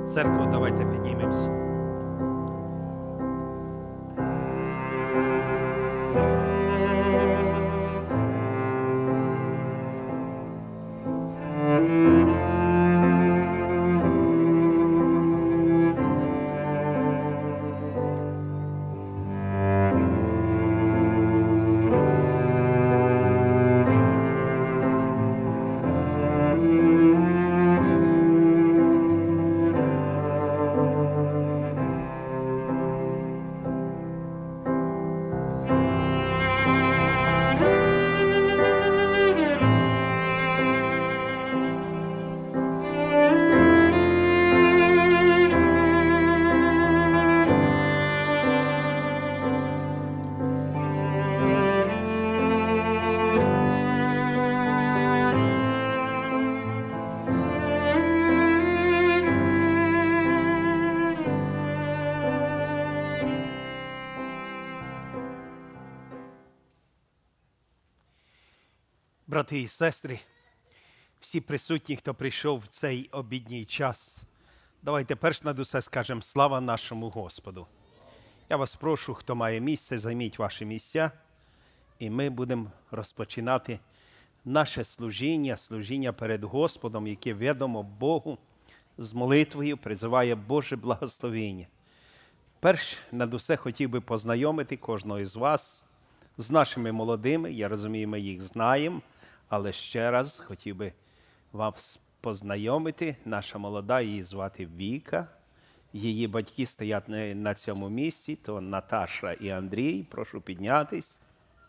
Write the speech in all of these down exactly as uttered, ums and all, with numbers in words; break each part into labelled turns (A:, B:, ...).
A: Церква, давайте піднімемося. Брати і сестри, всі присутні, хто прийшов в цей обідній час, давайте перш над усе скажемо слава нашому Господу. Я вас прошу, хто має місце, займіть ваші місця, і ми будемо розпочинати наше служіння, служіння перед Господом, яке відомо Богу, з молитвою призиває Боже благословення. Перш над усе хотів би познайомити кожного із вас з нашими молодими, я розумію, ми їх знаємо, але ще раз хотів би вас познайомити. Наша молода, її звати Віка. Її батьки стоять на цьому місці, то Наташа і Андрій, прошу піднятись.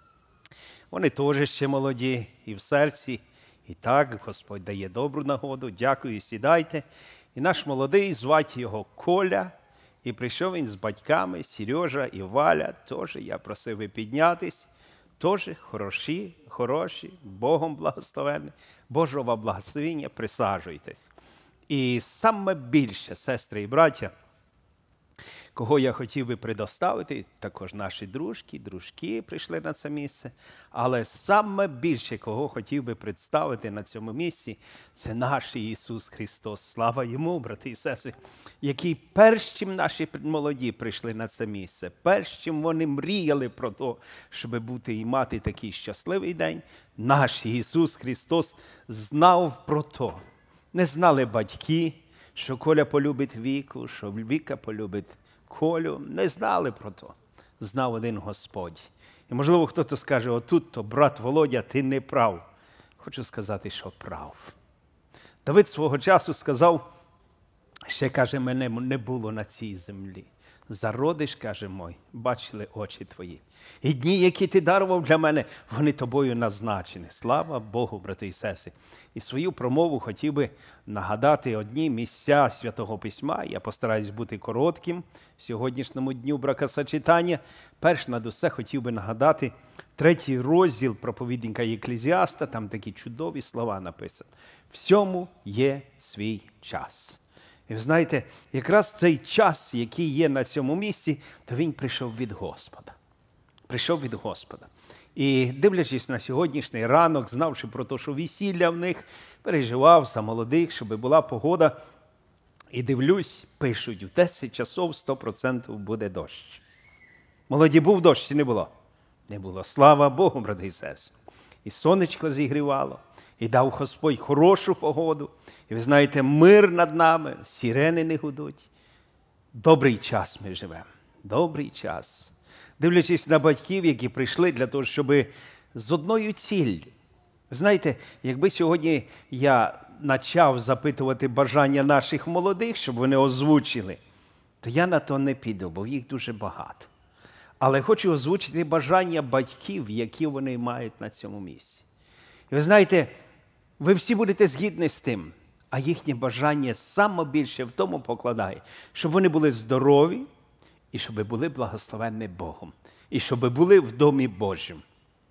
A: Вони теж ще молоді і в серці. І так, Господь дає добру нагоду. Дякую, сідайте. І наш молодий, звати його Коля. І прийшов він з батьками, Сережа і Валя. Теж я просив би піднятись. Теж хороші, хороші, Богом благословенні, Божого благословення, присаджуйтесь. І саме більше, сестри і браття, кого я хотів би предоставити, також наші дружки, дружки прийшли на це місце, але саме більше, кого хотів би представити на цьому місці, це наш Ісус Христос. Слава Йому, брати і сестри, який перш чим наші молоді прийшли на це місце, перш чим вони мріяли про те, щоб бути і мати такий щасливий день, наш Ісус Христос знав про то. Не знали батьки, що Коля полюбить Віку, що Віка полюбить Колю. Не знали про то. Знав один Господь. І, можливо, хтось скаже, отут, то, брат Володя, ти не прав. Хочу сказати, що прав. Давид свого часу сказав, ще, каже, мене не було на цій землі. Зародиш, каже мой, бачили очі твої. І дні, які ти дарував для мене, вони тобою назначені. Слава Богу, брати і сестри. І свою промову хотів би нагадати одні місця Святого Письма. Я постараюсь бути коротким в сьогоднішньому дню бракосочетання. Перш над усе хотів би нагадати третій розділ проповідника Єклезіаста. Там такі чудові слова написані. Всьому є свій час. І ви знаєте, якраз цей час, який є на цьому місці, то він прийшов від Господа. Прийшов від Господа. І дивлячись на сьогоднішній ранок, знавши про те, що весілля в них, переживав за молодих, щоб була погода. І дивлюсь, пишуть, в десять часов сто відсотків буде дощ. Молоді, був дощ чи не було? Не було. Слава Богу, брати і сестри. І сонечко зігрівало. І дав Господь хорошу погоду. І ви знаєте, мир над нами, сирени не гудуть. Добрий час ми живемо. Добрий час. Дивлячись на батьків, які прийшли для того, щоб з одною ціллю. Знаєте, якби сьогодні я почав запитувати бажання наших молодих, щоб вони озвучили, то я на то не піду, бо їх дуже багато. Але хочу озвучити бажання батьків, які вони мають на цьому місці. І ви знаєте, ви всі будете згідні з тим, а їхнє бажання саме більше в тому покладає, щоб вони були здорові і щоб були благословенні Богом, і щоб були в домі Божому.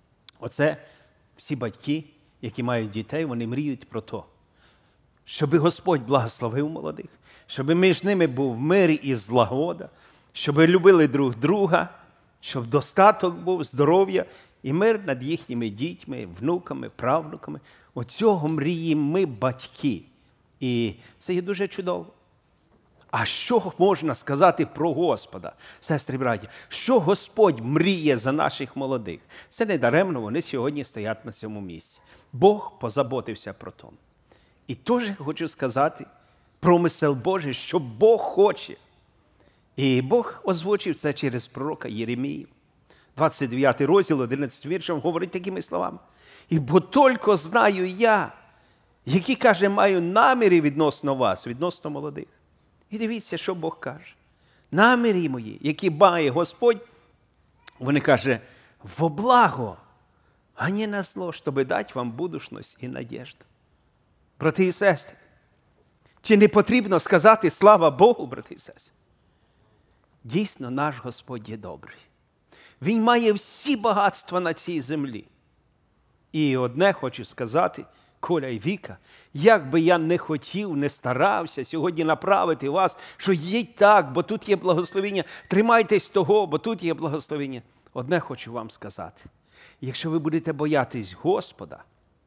A: Оце всі батьки, які мають дітей, вони мріють про то, щоб Господь благословив молодих, щоб між ними був мир і злагода, щоб любили друг друга, щоб достаток був, здоров'я і мир над їхніми дітьми, внуками, правнуками. Оцього мріємо ми, батьки. І це є дуже чудово. А що можна сказати про Господа, сестри, браті? Що Господь мріє за наших молодих? Це не даремно, вони сьогодні стоять на цьому місці. Бог позаботився про то. І теж хочу сказати промисел Божий, що Бог хоче. І Бог озвучив це через пророка Єремію. двадцять дев'ятий розділ, одинадцятий віршом говорить такими словами. «І бо тільки знаю я, які, каже, маю наміри відносно вас, відносно молодих». І дивіться, що Бог каже. Наміри мої, які має Господь, вони, каже, во благо, а не на зло, щоб дати вам будущність і надіжду. Брати і сестри, чи не потрібно сказати слава Богу, брати і сестри? Дійсно, наш Господь є добрий. Він має всі багатства на цій землі. І одне хочу сказати, Коля і Віка, як би я не хотів, не старався сьогодні направити вас, що їдь так, бо тут є благословення, тримайтесь того, бо тут є благословення. Одне хочу вам сказати. Якщо ви будете боятись Господа,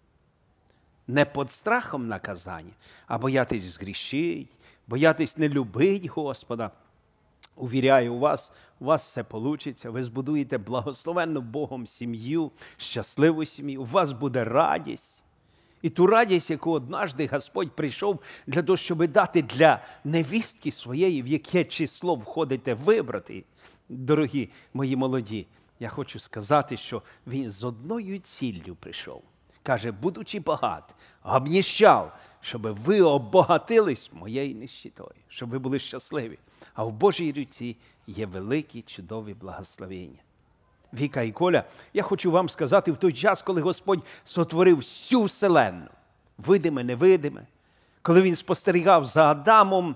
A: не під страхом наказання, а боятись згрішить, боятись не любить Господа, увіряю вас, у вас все вийде, ви збудуєте благословенну Богом сім'ю, щасливу сім'ю, у вас буде радість. І ту радість, яку однажды Господь прийшов для того, щоб дати для невістки своєї, в яке число входите вибрати, дорогі мої молоді, я хочу сказати, що він з одною ціллю прийшов. Каже, будучи багат, обніщав, щоб ви обогатились моєю нищетою, щоб ви були щасливі. А в Божій руці є великі, чудові благословення. Віка і Коля, я хочу вам сказати, в той час, коли Господь сотворив всю вселенну, видиме, невидиме, коли Він спостерігав за Адамом,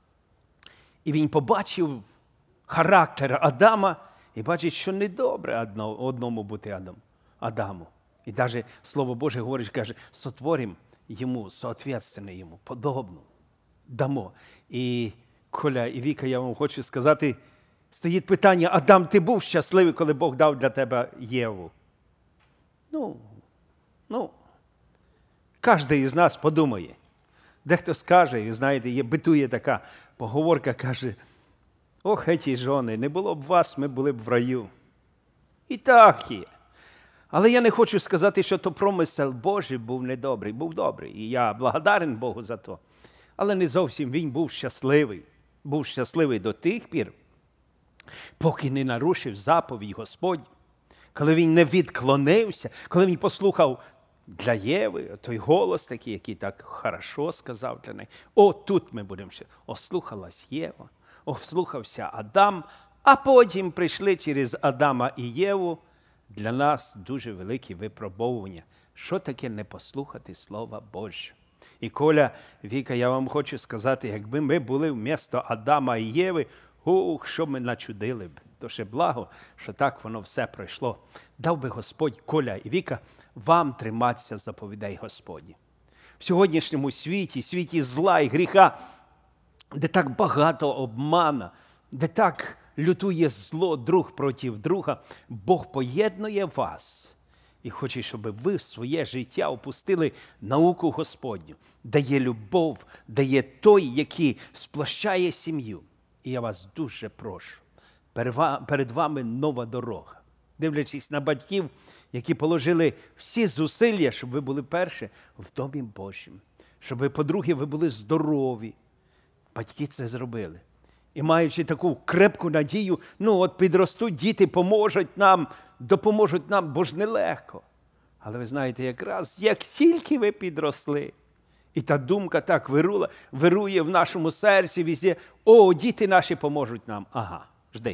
A: і Він побачив характер Адама, і бачить, що недобре одному бути Адам, Адаму. І навіть Слово Боже говорить, каже, сотворимо йому, соответственно йому, подобно, дамо. І Коля і Віка, я вам хочу сказати, стоїть питання, Адам, ти був щасливий, коли Бог дав для тебе Єву? Ну, ну, кожен із нас подумає. Дехто скаже, і знаєте, є, битує така поговорка, каже, ох, ці жони, не було б вас, ми були б в раю. І так є. Але я не хочу сказати, що то промисел Божий був недобрий, був добрий. І я благодарен Богу за то. Але не зовсім він був щасливий. Був щасливий до тих пір, поки не нарушив заповідь Господь, коли він не відклонився, коли він послухав для Єви той голос такий, який так хорошо сказав для неї. О, тут ми будемо ще. Ослухалась Єва, ослухався Адам, а потім прийшли через Адама і Єву для нас дуже великі випробовування. Що таке не послухати Слова Божого? І Коля, Віка, я вам хочу сказати, якби ми були вмісто Адама і Єви, ух, що ми начудили б. То ще благо, що так воно все пройшло. Дав би Господь, Коля і Віка, вам триматися заповідей Господні. В сьогоднішньому світі, світі зла і гріха, де так багато обмана, де так лютує зло друг проти друга, Бог поєднує вас і хоче, щоб ви в своє життя опустили науку Господню, де є любов, де є той, який сплощає сім'ю. І я вас дуже прошу, перед вами нова дорога. Дивлячись на батьків, які положили всі зусилля, щоб ви були перше в Домі Божім, щоб ви, по-друге, ви були здорові. Батьки це зробили. І маючи таку крепку надію, ну от підростуть діти, поможуть нам, допоможуть нам, бо ж нелегко. Але ви знаєте, якраз як тільки ви підросли, і та думка так вирула, вирує в нашому серці везде, о, діти наші поможуть нам. Ага, жди.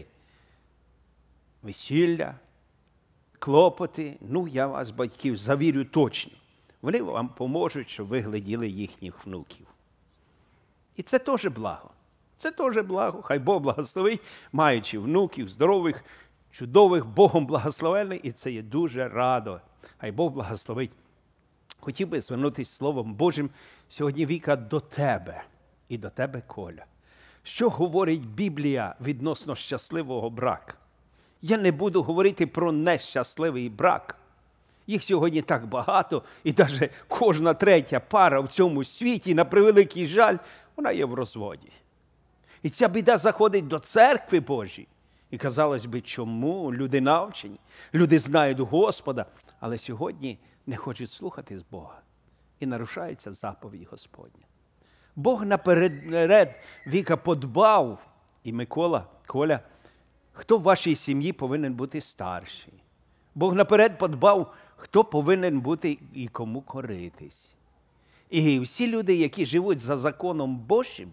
A: Весілля, клопоти, ну я вас, батьків, завірю точно. Вони вам поможуть, щоб ви гляділи їхніх внуків. І це теж благо. Це теж благо. Хай Бог благословить, маючи внуків, здорових, чудових, Богом благословених, і це є дуже радо. Хай Бог благословить. Хотів би звернутися Словом Божим сьогодні, Віка, до тебе і до тебе, Коля. Що говорить Біблія відносно щасливого браку? Я не буду говорити про нещасливий брак. Їх сьогодні так багато, і навіть кожна третя пара в цьому світі, на превеликий жаль, вона є в розводі. І ця біда заходить до церкви Божої. І, казалось би, чому? Люди навчені, люди знають Господа, але сьогодні не хочуть слухати з Бога. І нарушається заповідь Господня. Бог наперед Віка подбав, і Микола, Коля, хто в вашій сім'ї повинен бути старший. Бог наперед подбав, хто повинен бути і кому коритись. І всі люди, які живуть за законом Божим,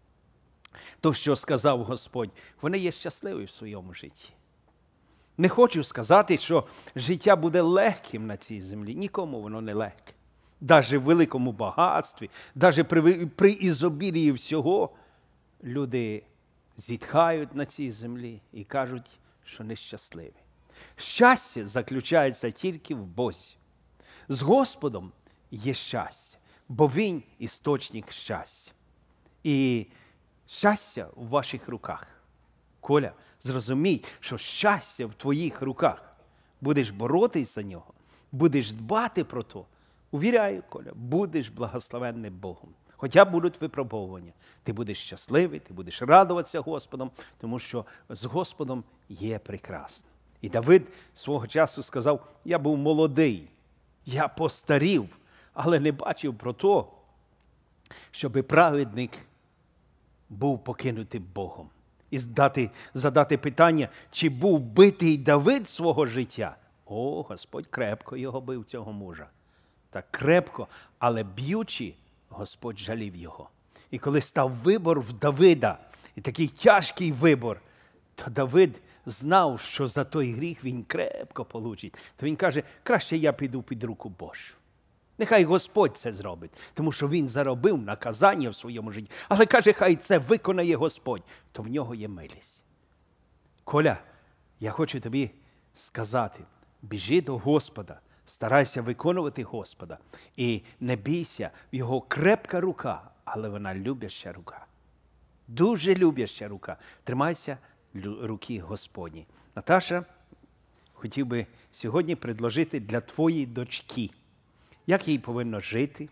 A: то, що сказав Господь, вони є щасливі в своєму житті. Не хочу сказати, що життя буде легким на цій землі. Нікому воно не легке. Навіть в великому багатстві, навіть при, при ізобілії всього, люди зітхають на цій землі і кажуть, що нещасливі. Щастя заключається тільки в Бозі. З Господом є щастя, бо Він – істочник щастя. І щастя в ваших руках. Коля, зрозумій, що щастя в твоїх руках. Будеш боротись за нього, будеш дбати про то. Увіряю, Коля, будеш благословенним Богом. Хоча будуть випробовування. Ти будеш щасливий, ти будеш радуватися Господом, тому що з Господом є прекрасно. І Давид свого часу сказав, я був молодий, я постарів, але не бачив про то, щоби праведник був покинутий Богом. І здати, задати питання, чи був битий Давид свого життя? О, Господь крепко його бив, цього мужа. Так крепко, але б'ючи, Господь жалів його. І коли став вибор в Давида, і такий тяжкий вибор, то Давид знав, що за той гріх він крепко получить. То він каже, краще я піду під руку Божу. Нехай Господь це зробить, тому що він заробив наказання в своєму житті. Але каже, хай це виконає Господь, то в нього є милість. Коля, я хочу тобі сказати, біжи до Господа, старайся виконувати Господа. І не бійся, в його крепка рука, але вона любяща рука. Дуже любяща рука. Тримайся руки Господні. Наташа, хотів би сьогодні предложити для твоєї дочки, як їй повинно жити,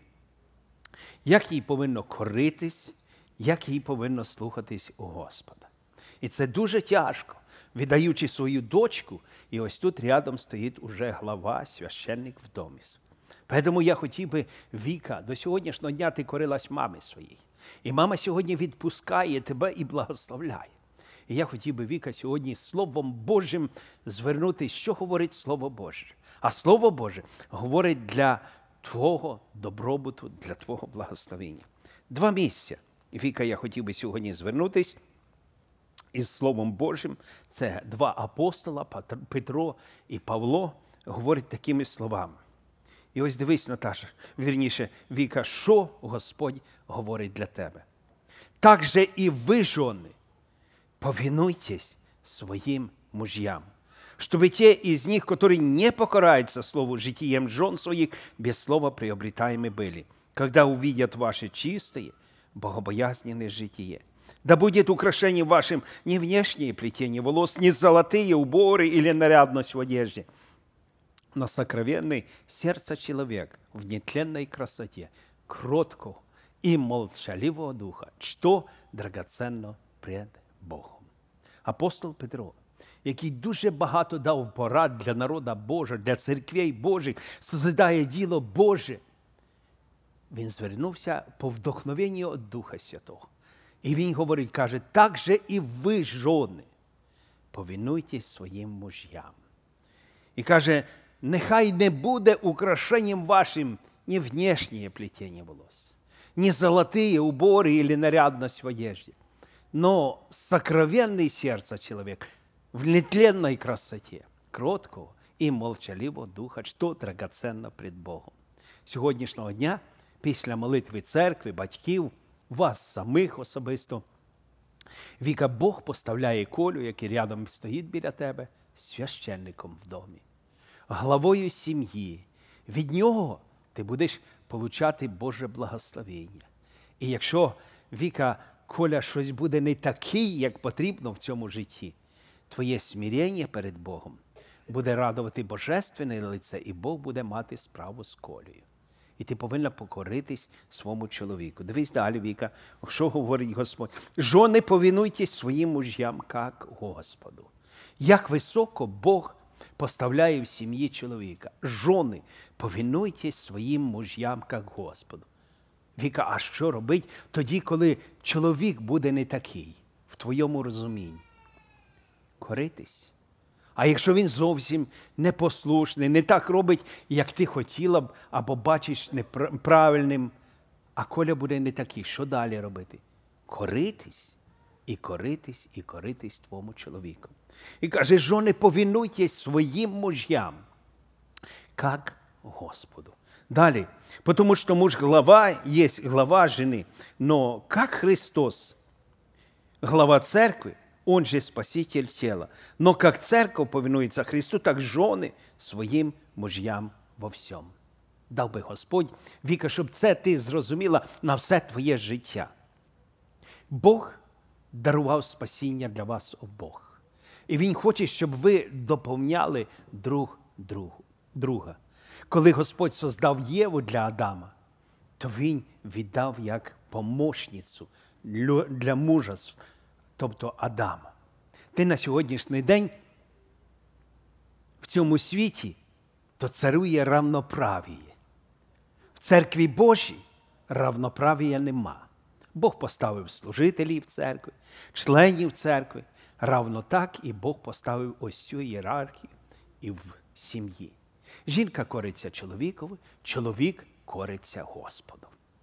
A: як їй повинно коритись, як їй повинно слухатись у Господа. І це дуже тяжко, віддаючи свою дочку, і ось тут рядом стоїть уже глава, священник в домі. Тому я хотів би, Віка, до сьогоднішнього дня ти корилась мамі своїй. І мама сьогодні відпускає тебе і благословляє. І я хотів би, Віка, сьогодні Словом Божим звернутися, що говорить Слово Боже. А Слово Боже говорить для твого добробуту, для твого благословення. Два місця, Віка, я хотів би сьогодні звернутися із Словом Божим. Це два апостола, Петро і Павло, говорять такими словами. І ось дивись, Наташа, вірніше, Віка, що Господь говорить для тебе. Так же і ви, жони, повинуйтесь своим мужьям, чтобы те из них, которые не покоряются слову житием жен своих, без слова приобретаемы были, когда увидят ваше чистое, богобоязненное житие. Да будет украшением вашим не внешнее плетение волос, не золотые уборы или нарядность в одежде, но сокровенный сердце человек в нетленной красоте, кроткого и молчаливого духа, что драгоценно пред Богом. Апостол Петро, який дуже багато дав порад для народа Божого, для церквей Божих, созидає діло Боже, він звернувся по вдохновенню від Духа Святого. І він говорить, каже, так же і ви, жони, повинуйтесь своїм мужям. І каже, нехай не буде украшенням вашим ні внешнее плетение волос, ні золотые уборы или нарядность в одежде, но сокровенное сердце человек в нетленной красоте, кроткого і молчаливого духа, що драгоценно пред Богом. Сьогоднішнього дня, після молитви церкви, батьків, вас самих особисто, Віка, Бог поставляє Колю, який рядом стоїть біля тебе, священником в домі, главою сім'ї. Від нього ти будеш получати Боже благословення. І якщо, Віка, Коля, щось буде не такий, як потрібно в цьому житті, твоє смирення перед Богом буде радувати божественне лице, і Бог буде мати справу з Колею. І ти повинна покоритись своєму чоловіку. Дивись далі, Віка, що говорить Господь. Жони, повинуйтесь своїм мужям, як Господу. Як високо Бог поставляє в сім'ї чоловіка. Жони, повинуйтесь своїм мужям, як Господу. Віка, а що робить тоді, коли чоловік буде не такий, в твоєму розумінні? Коритись. А якщо він зовсім непослушний, не так робить, як ти хотіла б, або бачиш неправильним, а Коля буде не такий, що далі робити? Коритись, і коритись, і коритись твому чоловіку. І каже, жони, повинуйтесь своїм мужям, як Господу. Далі, потому что муж глава, есть глава жены, но как Христос, глава церкви, Он же спаситель тела. Но как церковь повинуется Христу, так жони своїм мужям во всьому. Дав би Господь, Віка, щоб це ти зрозуміла на все твоє життя. Бог дарував спасіння для вас обох. І Він хоче, щоб ви доповняли друг другу, друга. Коли Господь создав Єву для Адама, то Він віддав як помощницю для мужа, тобто Адама. Ти на сьогоднішній день в цьому світі, то царує равноправіє. В церкві Божій равноправія нема. Бог поставив служителів церкви, членів церкви, равно так і Бог поставив ось цю ієрархію і в сім'ї. Жінка кориться чоловікові, чоловік кориться Господу.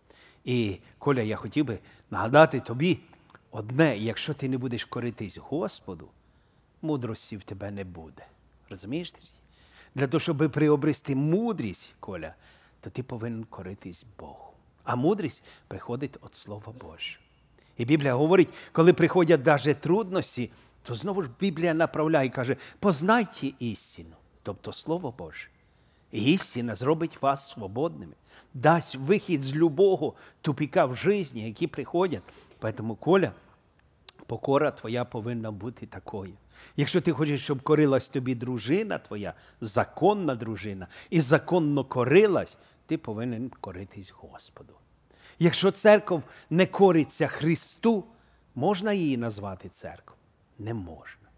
A: І, Коля, я хотів би нагадати тобі одне, якщо ти не будеш коритись Господу, мудрості в тебе не буде. Розумієш? Для того, щоб приобрести мудрість, Коля, то ти повинен коритись Богу. А мудрість приходить від Слова Божого. І Біблія говорить, коли приходять навіть трудності, то знову ж Біблія направляє і каже, познайте істину, тобто Слово Боже. І істина зробить вас свободними, дасть вихід з любого тупіка в житті, які приходять. Тому, Коля, покора твоя повинна бути такою. Якщо ти хочеш, щоб корилась тобі дружина твоя, законна дружина, і законно корилась, ти повинен коритись Господу. Якщо церков не кориться Христу, можна її назвати церквою? Не можна.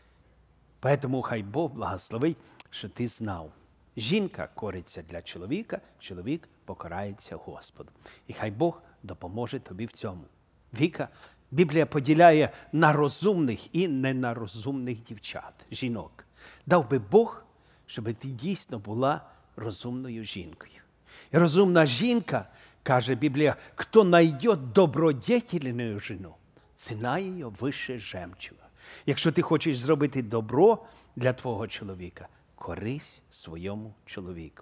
A: Тому хай Бог благословить, що ти знав. Жінка кориться для чоловіка, чоловік покорається Господу. І хай Бог допоможе тобі в цьому. Віка, Біблія поділяє на розумних і ненарозумних дівчат, жінок. Дав би Бог, щоб ти дійсно була розумною жінкою. І розумна жінка, каже Біблія, хто знайде добродетельну жіну, ціна її вище жемчуга. Якщо ти хочеш зробити добро для твого чоловіка, корись своєму чоловіку.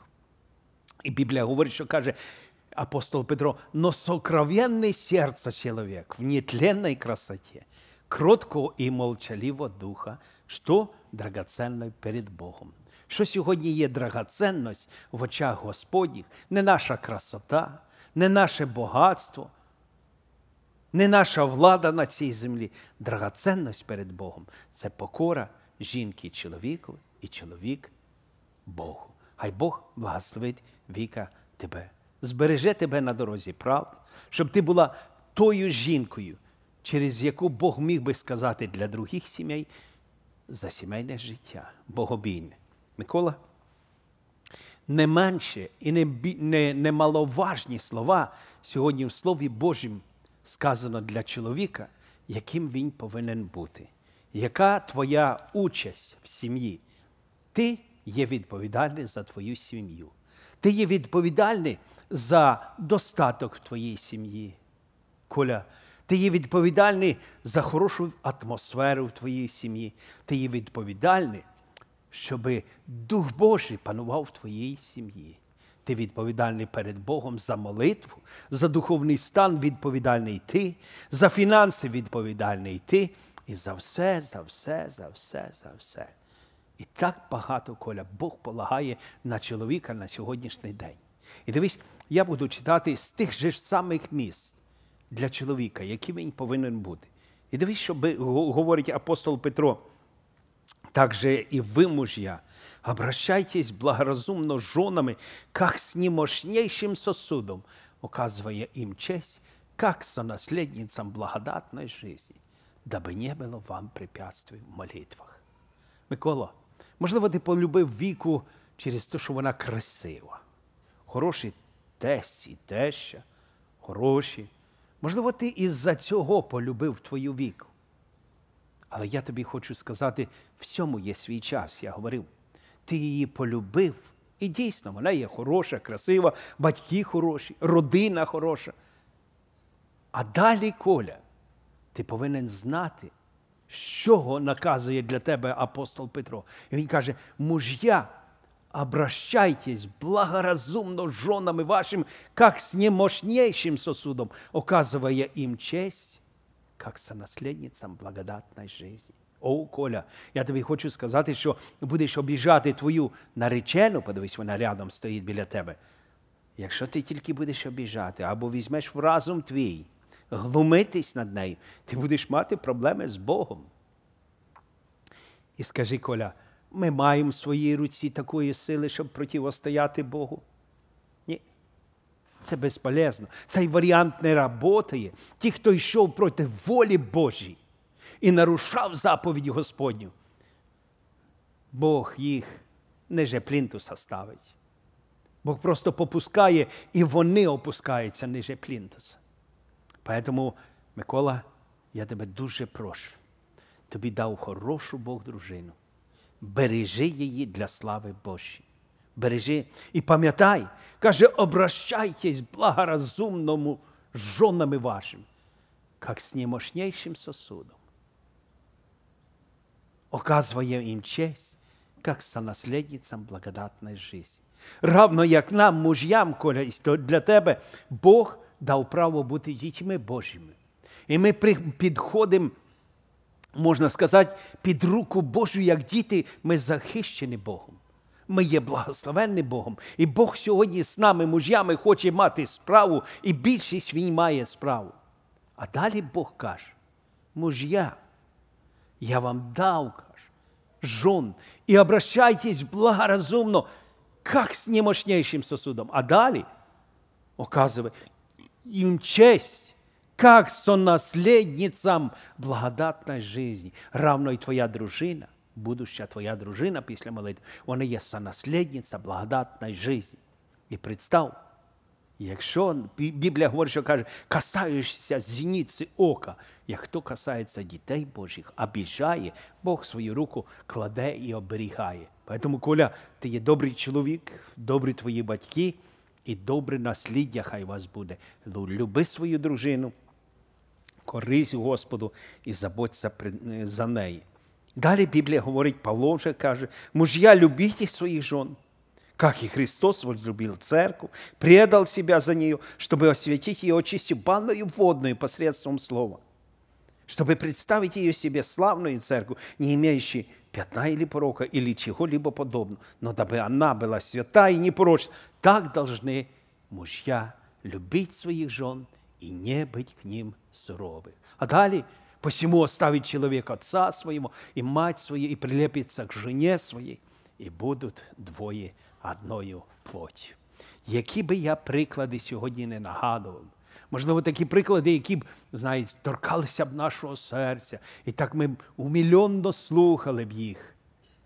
A: І Біблія говорить, що каже апостол Петро, но сокровенное сердце человек в нетленной красоте, кроткого і молчаливого духа, що драгоценно перед Богом. Що сьогодні є драгоценність в очах Господніх, не наша красота, не наше багатство, не наша влада на цій землі. Драгоценність перед Богом – це покора жінки чоловіку і чоловік Богу. Хай Бог благословить, Віка, тебе. Збереже тебе на дорозі правди, щоб ти була тою жінкою, через яку Бог міг би сказати для других сімей за сімейне життя, богобійне. Микола, не менше і не, не, не маловажні слова сьогодні в Слові Божім сказано для чоловіка, яким він повинен бути. Яка твоя участь в сім'ї? Ти є відповідальний за твою сім'ю. Ти є відповідальний за достаток в твоїй сім'ї. Коля, ти є відповідальний за хорошу атмосферу в твоїй сім'ї. Ти є відповідальний, щоб Дух Божий панував в твоїй сім'ї. Ти відповідальний перед Богом за молитву, за духовний стан відповідальний ти, за фінанси відповідальний ти, і за все, за все, за все, за все. І так багато, Коля, Бог полагає на чоловіка на сьогоднішній день. І дивись, я буду читати з тих же ж самих місць для чоловіка, яким він повинен бути. І дивись, що говорить апостол Петро. Так же і ви, муж'я, Обращайтесь благоразумно с женами, как с немощнейшим сосудом, указывая им честь, как сонаследницам благодатной жизни, дабы не было вам препятствий в молитвах. Микола, можливо, ти полюбив Віку через те, що вона красива. Хороші тесть і теща, хороші. Можливо, ти із-за цього полюбив твою Віку. Але я тобі хочу сказати, всьому є свій час, я говорив. Ти її полюбив, і дійсно, вона є хороша, красива, батьки хороші, родина хороша. А далі, Коля, ти повинен знати, що наказує для тебе апостол Петро. І він каже, мужья, обращайтесь благоразумно с женами вашим, как с немощнейшим сосудом, оказывая им честь, как сонаследницам благодатной жизни. О, Коля, я тобі хочу сказати, що будеш обіжати твою наречену, подивись, вона рядом стоїть біля тебе. Якщо ти тільки будеш обіжати, або візьмеш в разум твій, глумитись над нею, ти будеш мати проблеми з Богом. І скажи, Коля, ми маємо в своїй руці такої сили, щоб протистояти Богу? Ні. Це безполезно. Цей варіант не працює. Ті, хто йшов проти волі Божій і нарушав заповідь Господню, Бог їх ниже плінтуса ставить. Бог просто попускає, і вони опускаються ниже плінтуса. Тому, Микола, я тебе дуже прошу. Тобі дав хорошу Бог дружину. Бережи її для слави Божої. Бережи. І пам'ятай, каже, обращайтесь благоразумному з жонами вашим, як з немощнейшим сосудом. Оказывая им честь, как сонаследницам благодатной жизни. Равно як нам, мужьям, Коля, для тебе Бог дав право бути дітьми Божими. І ми підходимо, можна сказати, під руку Божу, як діти, ми захищені Богом. Ми є благословенні Богом. І Бог сьогодні з нами, мужями, хоче мати справу, і більшість Він має справу. А далі Бог каже, мужья, я вам дав, каже, жон, і обращайтесь благоразумно, как с немощнейшим сосудом. А далі, оказывай, им честь, как сонаследницам благодатной жизни. Равно і твоя дружина, будуща твоя дружина після молитви, вона є сонаследниця благодатної жизни. І представ, якщо Біблія говорить, що каже, касаєшся зіниці ока, як хто касається дітей Божих, обіжає, Бог свою руку кладе і оберігає. Тому, Коля, ти є добрий чоловік, добрі твої батьки, і добре насліддя хай вас буде. Люби свою дружину, корись Господу і заботься за неї. Далі Біблія говорить, Павло вже каже, мужья, любите своїх жен, как и Христос возлюбил церковь, предал себя за нее, чтобы осветить ее, очистив банною водную посредством слова, чтобы представить ее себе славную церковь, не имеющей пятна или порока, или чего-либо подобного, но дабы она была свята и непорочна. Так должны мужья любить своих жен и не быть к ним суровы. А далее, посему оставит человек отца своего и мать свою, и прилепится к жене своей, и будут двоє одною плоттю. Які би я приклади сьогодні не нагадував, можливо, такі приклади, які б, знаєте, торкалися б нашого серця, і так ми умільонно слухали б їх.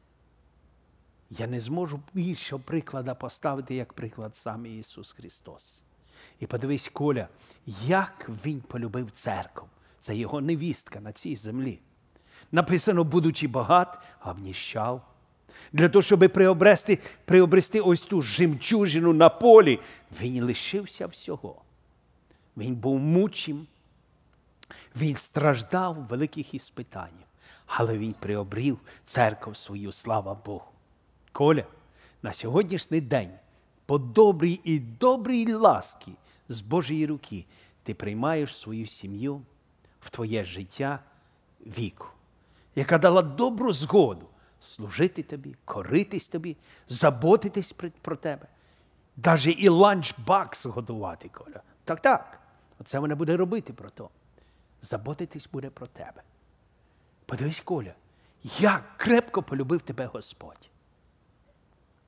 A: Я не зможу більшого прикладу поставити, як приклад сам Ісус Христос. І подивись, Коля, як Він полюбив церкву. Це Його невістка на цій землі. Написано, будучи багат, обніщав. Для того, щоб приобрести, приобрести ось ту жемчужину на полі, Він лишився всього. Він був мучим, він страждав в великих іспитаннях, але він приобрів церкву свою, слава Богу. Коля, на сьогоднішній день по добрій і добрій ласкі з Божої руки ти приймаєш свою сім'ю в твоє життя Віку, яка дала добру згоду служити тобі, коритись тобі, заботитись про тебе. Даже і ланчбакс готувати, Коля. Так-так. Оце вона буде робити про то. Заботитись буде про тебе. Подивись, Коля, як крепко полюбив тебе Господь.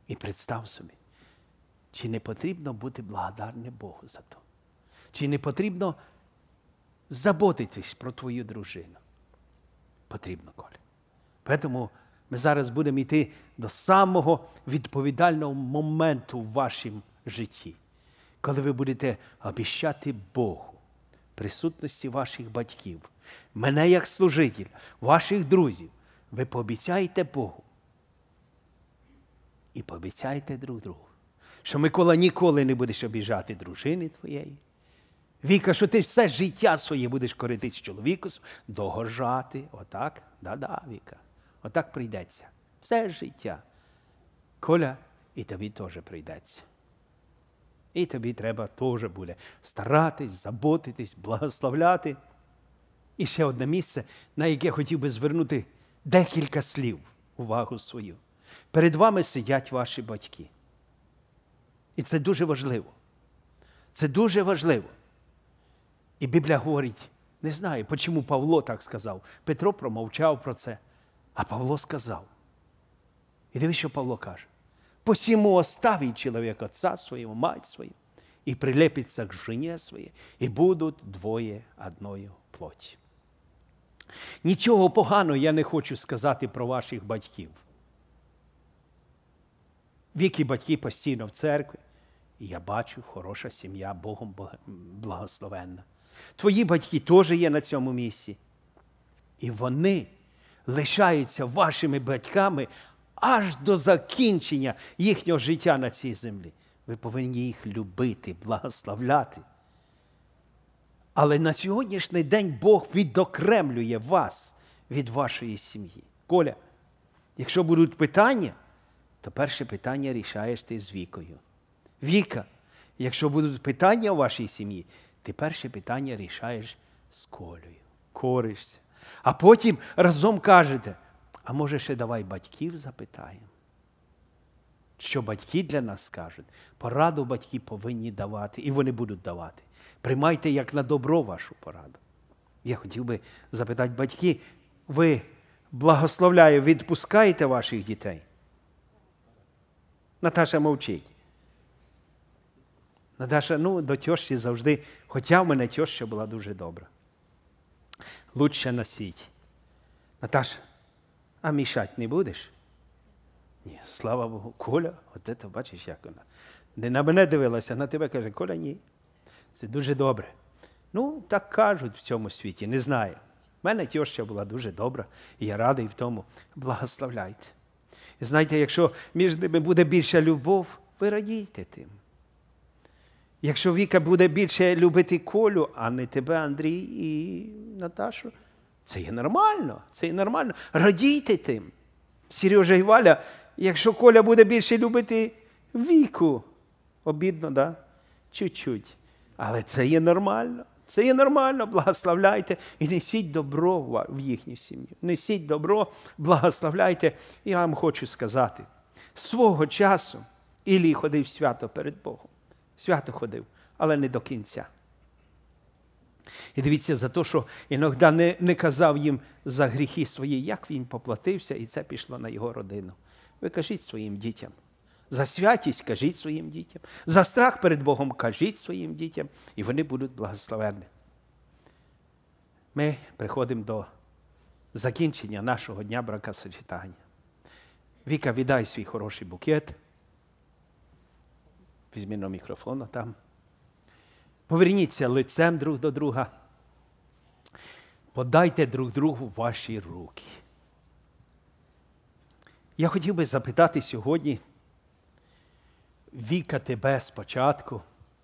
A: І представ собі, чи не потрібно бути благодарним Богу за то? Чи не потрібно заботитись про твою дружину? Потрібно, Коля. Тому ми зараз будемо йти до самого відповідального моменту в вашому житті, коли ви будете обіщати Богу в присутності ваших батьків, мене як служитель, ваших друзів, ви пообіцяєте Богу і пообіцяєте друг другу, що, Микола, ніколи не будеш обіжати дружини твоєї. Віка, що ти все життя своє будеш коритись чоловіку, догоджати. Отак? Да-да, Віка. Отак прийдеться. Все життя. Коля, і тобі теж прийдеться. І тобі треба теж буде старатись, заботитись, благословляти. І ще одне місце, на яке хотів би звернути декілька слів, увагу свою. Перед вами сидять ваші батьки. І це дуже важливо. Це дуже важливо. І Біблія говорить, не знаю, чому Павло так сказав. Петро промовчав про це, а Павло сказав. І дивись, що Павло каже. «Посему оставить человек отца своего, мать свою, и прилепится к жене своей, и будут двоє одною плоті». Нічого поганого я не хочу сказати про ваших батьків. Віки батьки постійно в церкві, і я бачу, хороша сім'я, Богом благословенна. Твої батьки теж є на цьому місці. І вони лишаються вашими батьками аж до закінчення їхнього життя на цій землі. Ви повинні їх любити, благословляти. Але на сьогоднішній день Бог відокремлює вас від вашої сім'ї. Коля, якщо будуть питання, то перше питання рішаєш ти з Вікою. Віка, якщо будуть питання у вашій сім'ї, ти перше питання рішаєш з Колею. Коришся. А потім разом кажете, а може ще давай батьків запитаємо? Що батьки для нас скажуть? Пораду батьки повинні давати, і вони будуть давати. Приймайте як на добро вашу пораду. Я хотів би запитати батьки, ви, благословляю, відпускаєте ваших дітей? Наташа мовчить. Наташа, ну, до тьощі завжди, хоча в мене тьоща була дуже добра. Лучше на світі. Наташа, а мішать не будеш? Ні, слава Богу. Коля, от це бачиш, як вона. Не на мене дивилася, на тебе каже, Коля, ні. Це дуже добре. Ну, так кажуть в цьому світі, не знаю. В мене тьоща була дуже добра, і я радий в тому. Благословляйте. І знаєте, якщо між ними буде більша любов, ви радійте тим. Якщо Віка буде більше любити Колю, а не тебе, Андрій і Наташу, це є нормально, це є нормально. Радійте тим. Сережа і Валя, якщо Коля буде більше любити Віку, обідно, да? Чуть-чуть. Але це є нормально. Це є нормально, благословляйте і несіть добро в їхню сім'ю. Несіть добро, благословляйте. І я вам хочу сказати, свого часу Ілій ходив свято перед Богом. Свято ходив, але не до кінця. І дивіться, за те, що іноді не, не казав їм за гріхи свої, як він поплатився, і це пішло на його родину. Ви кажіть своїм дітям. За святість кажіть своїм дітям. За страх перед Богом кажіть своїм дітям, і вони будуть благословенні. Ми приходимо до закінчення нашого дня бракосочетання. Віка, віддай свій хороший букет. Візьми на мікрофон там. Поверніться лицем друг до друга. Подайте друг другу ваші руки. Я хотів би запитати сьогодні, Віка, тебе спочатку.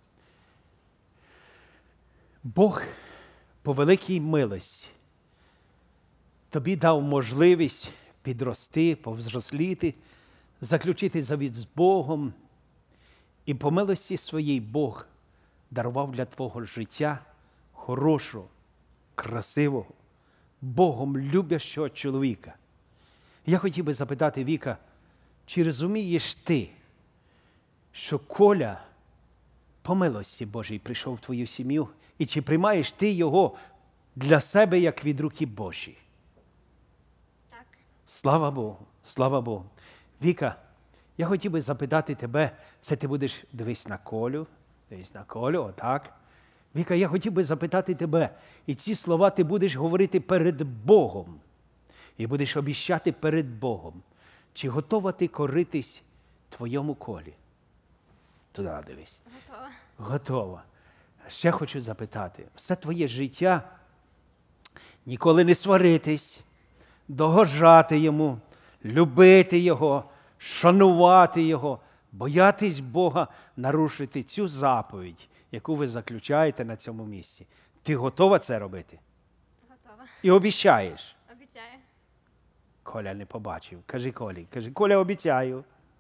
A: Бог по великій милості тобі дав можливість підрости, повзросліти, заключити завіт з Богом. І по милості своїй Бог дарував для твого життя хорошого, красивого, Богом любящого чоловіка. Я хотів би запитати, Віка, чи розумієш ти, що Коля по милості Божій прийшов в твою сім'ю, і чи приймаєш ти його для себе, як від руки Божої?
B: Так.
A: Слава Богу, слава Богу. Віка, Я хотів би запитати тебе, це ти будеш, дивись на Колю, дивись на Колю, отак. Віка, я хотів би запитати тебе, і ці слова ти будеш говорити перед Богом. І будеш обіщати перед Богом. Чи готова ти коритись твоєму Колі? Туди дивись.
B: Готова.
A: Готова. Ще хочу запитати. Все твоє життя ніколи не сваритись, догоджати йому, любити його, шанувати його, боятись Бога, нарушити цю заповідь, яку ви заключаєте на цьому місці. Ти готова це робити?
B: Готова.
A: І обіцяєш?
B: Обіцяю.
A: Коля не побачив. Кажи Колі. Кажи, Коля, обіцяю.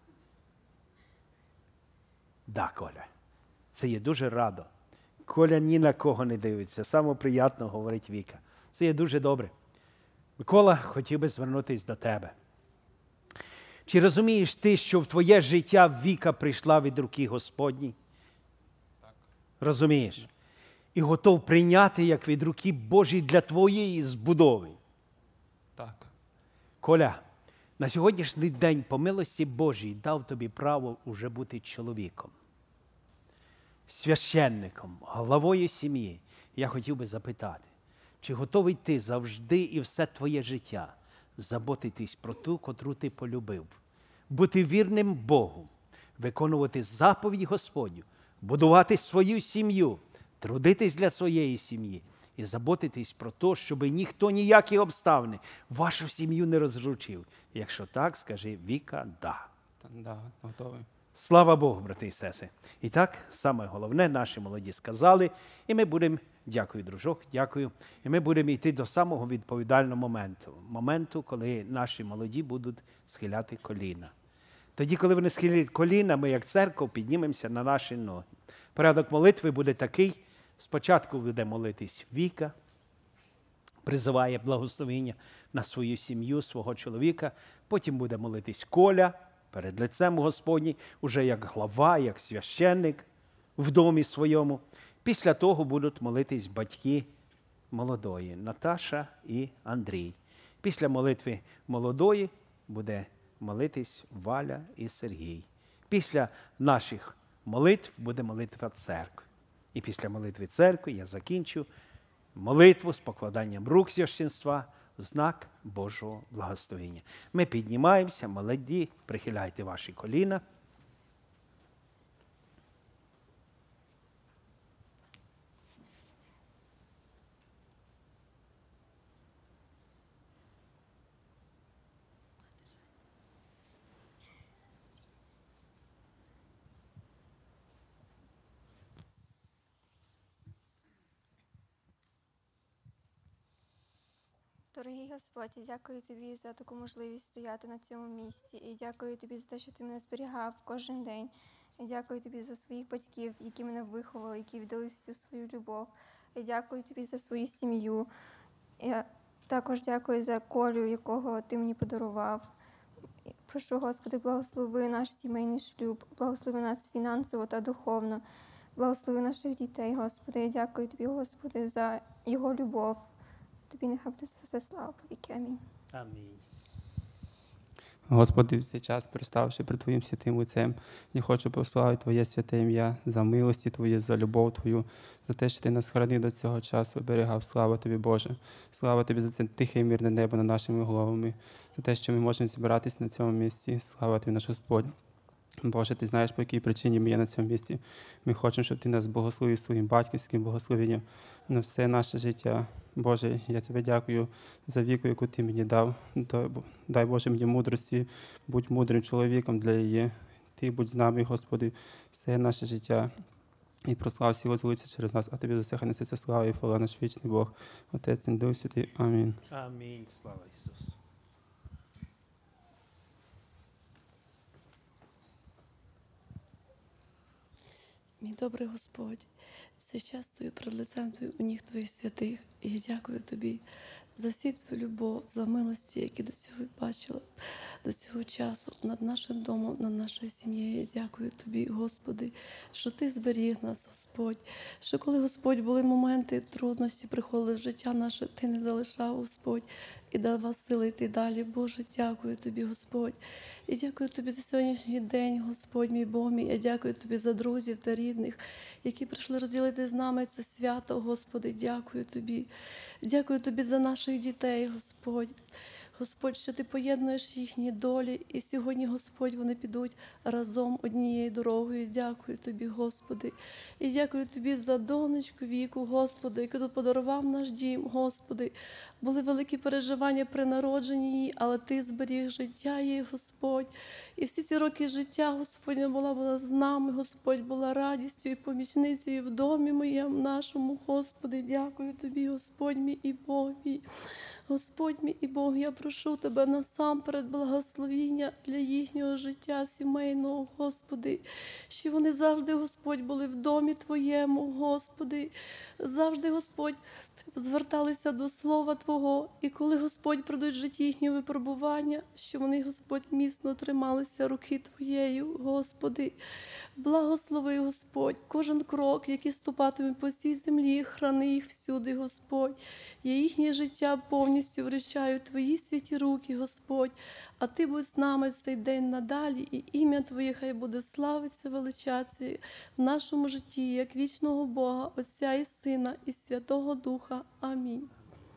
A: Да, Коля. Це є дуже радо. Коля ні на кого не дивиться. Саме приємно говорить Віка. Це є дуже добре. Микола, хотів би звернутися до тебе. Чи розумієш ти, що в твоє життя Віка прийшла від руки Господній? Так. Розумієш? І готов прийняти, як від руки Божій для твоєї збудови?
C: Так.
A: Коля, на сьогоднішній день по милості Божій дав тобі право уже бути чоловіком, священником, главою сім'ї. Я хотів би запитати, чи готовий ти завжди і все твоє життя заботитись про ту, котру ти полюбив, бути вірним Богу, виконувати заповідь Господню, будувати свою сім'ю, трудитись для своєї сім'ї і заботитись про те, щоб ніхто ніякі обставини вашу сім'ю не розрушив. Якщо так, скажи, Віка, да.
C: Та, да, готовий.
A: Слава Богу, брати і сестри. І так, саме головне, наші молоді сказали, і ми будемо, дякую, дружок, дякую, і ми будемо йти до самого відповідального моменту. Моменту, коли наші молоді будуть схиляти коліна. Тоді, коли вони схилять коліна, ми, як церква, піднімемося на наші ноги. Порядок молитви буде такий. Спочатку буде молитись Віка, призиває благословення на свою сім'ю, свого чоловіка. Потім буде молитись Коля перед лицем Господнім, уже як глава, як священник в домі своєму. Після того будуть молитись батьки молодої, Наташа і Андрій. Після молитви молодої буде молитись Валя і Сергій. Після наших молитв буде молитва церкви. І після молитви церкви я закінчу молитву з покладанням рук священства в знак Божого благословення. Ми піднімаємося, молоді, прихиляйте ваші коліна.
B: Дорогий Господь, я дякую Тобі за таку можливість стояти на цьому місці. І дякую Тобі за те, що Ти мене зберігав кожен день. І дякую Тобі за своїх батьків, які мене виховали, які віддали всю свою любов. І дякую Тобі за свою сім'ю. Я також дякую за Колю, якого Ти мені подарував. Прошу, Господи, благослови наш сімейний шлюб, благослови нас фінансово та духовно, благослови наших дітей, Господи. Я дякую Тобі, Господи, за його любов. Тобі нехай буде все слава повіки. Амінь.
A: Амінь.
C: Господи, в цей час, приставши перед Твоїм святим лицем, я хочу прославити Твоє святе ім'я за милості Твої, за любов Твою, за те, що Ти нас хранив до цього часу, оберігав. Слава Тобі, Боже. Слава Тобі за це тихе і мирне небо над нашими головами, за те, що ми можемо зібратися на цьому місці. Слава Тобі, наш Господь. Боже, Ти знаєш, по якій причині ми є на цьому місці. Ми хочемо, щоб Ти нас благословив своїм батьківським благословенням на все наше життя. Боже, я Тебе дякую за віку, яку Ти мені дав. Дай, Боже, мені мудрості, будь мудрим чоловіком для її. Ти будь з нами, Господи, все наше життя. І прослав всі возвеличиться через нас, а Тобі за все хай несеться слава і хвала наш вічний Бог. Отець і Дух Святий. Амінь.
A: Амінь. Слава Ісусу.
D: Мій добрий Господь, все час стою перед лицем Твоїм у ніг Твоїх святих, і я дякую Тобі за всі Твою любов, за милості, які до цього бачила, до цього часу над нашим домом, над нашою сім'єю. Я дякую Тобі, Господи, що Ти зберіг нас, Господь, що коли, Господь, були моменти трудності, приходили в життя наше, Ти не залишав, Господь, і дав вас сили йти далі. Боже, дякую Тобі, Господь. І дякую Тобі за сьогоднішній день, Господь, мій Бог мій. Я дякую Тобі за друзів та рідних, які прийшли розділити з нами це свято, Господи. Дякую Тобі. Дякую Тобі за наших дітей, Господь. Господь, що Ти поєднуєш їхні долі, і сьогодні, Господь, вони підуть разом однією дорогою. Дякую Тобі, Господи. І дякую Тобі за донечку Віку, Господи, яку Ти подарував наш дім, Господи. Були великі переживання при народженні її, але Ти зберіг життя її, Господь. І всі ці роки життя, Господь, була, була з нами, Господь, була радістю і помічницею в домі моєму нашому, Господи. Дякую Тобі, Господь мій і Бог мій. Господь мій і Бог, я прошу Тебе насамперед благословіння для їхнього життя сімейного, Господи, що вони завжди, Господь, були в домі Твоєму, Господи, завжди, Господь, зверталися до Слова Твого, і коли, Господь, пройдуть в житті їхні випробування, що вони, Господь, міцно трималися руки Твоєю, Господи. Благослови, Господь, кожен крок, який ступатиме по цій землі, храни їх всюди, Господь. Я їхнє життя повністю вручаю в Твої святі руки, Господь. А Ти будь з нами цей день надалі, і ім'я Твоє хай буде славиться, величатися в нашому житті, як вічного Бога, Отця і Сина, і Святого Духа. Амінь.